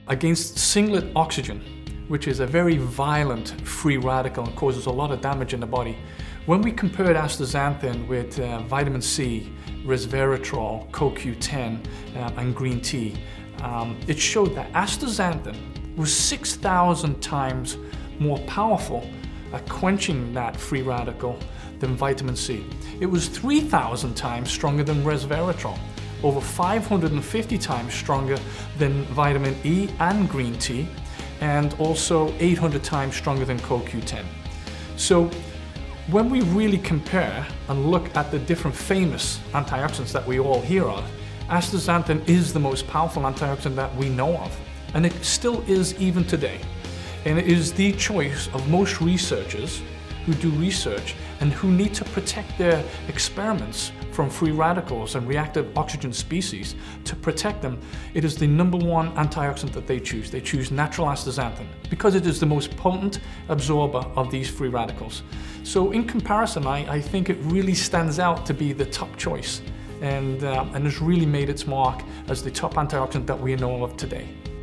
against singlet oxygen, which is a very violent free radical and causes a lot of damage in the body. When we compared astaxanthin with vitamin C, resveratrol, CoQ10, and green tea, it showed that astaxanthin was 6,000 times more powerful at quenching that free radical than vitamin C. It was 3,000 times stronger than resveratrol, over 550 times stronger than vitamin E and green tea, and also 800 times stronger than CoQ10. So when we really compare and look at the different famous antioxidants that we all hear of, astaxanthin is the most powerful antioxidant that we know of, and it still is even today. And it is the choice of most researchers who do research and who need to protect their experiments from free radicals and reactive oxygen species. To protect them, it is the #1 antioxidant that they choose. They choose natural astaxanthin because it is the most potent absorber of these free radicals. So in comparison, I think it really stands out to be the top choice and has really made its mark as the top antioxidant that we know of today.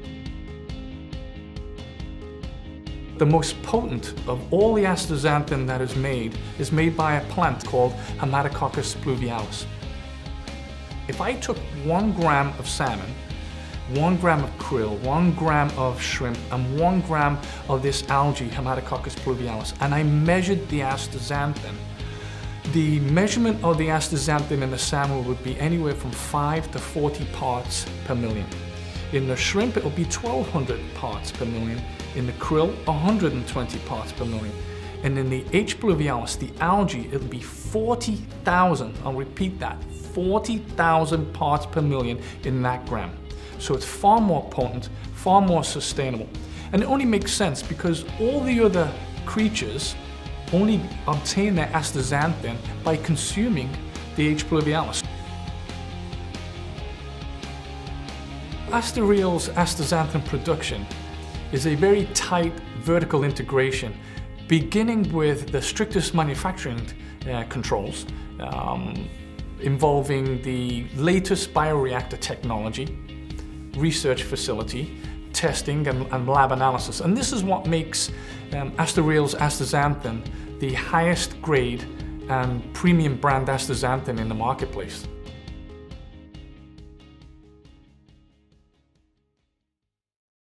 The most potent of all the astaxanthin that is made by a plant called Haematococcus pluvialis. If I took 1 gram of salmon, 1 gram of krill, 1 gram of shrimp, and 1 gram of this algae, Haematococcus pluvialis, and I measured the astaxanthin, the measurement of the astaxanthin in the salmon would be anywhere from 5 to 40 parts per million. In the shrimp, it will be 1,200 parts per million. In the krill, 120 parts per million. And in the H. pluvialis, the algae, it'll be 40,000, I'll repeat that, 40,000 parts per million in that gram. So it's far more potent, far more sustainable. And it only makes sense because all the other creatures only obtain their astaxanthin by consuming the H. pluvialis. AstaReal's astaxanthin production is a very tight vertical integration, beginning with the strictest manufacturing controls, involving the latest bioreactor technology, research facility, testing and lab analysis. And this is what makes AstaReal's astaxanthin the highest grade and premium brand astaxanthin in the marketplace.